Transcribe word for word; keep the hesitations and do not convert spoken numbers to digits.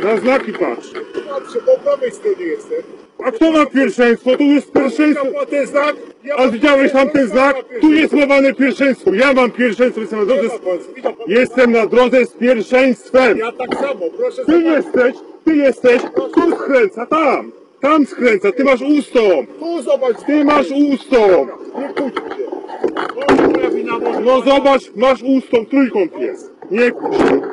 Na znaki patrz. Patrzę, po prawej stronie jestem. A kto ma pierwszeństwo? Tu jest pierwszeństwo. Ja ten znak. Ja A widziałeś tam ten znak? Tu jest mowane pierwszeństwo. Ja mam pierwszeństwo, jestem na drodze z... Jestem na drodze z pierwszeństwem. Ja tak samo, proszę Ty jesteś, ty jesteś, tu skręca, tam. Tam skręca, ty masz ustąp. Tu zobacz. Ty masz ustąp. Nie kłóćmy się. Może moja wina, może... No zobacz, masz ustąp, trójkąt jest. Nie kłóć się.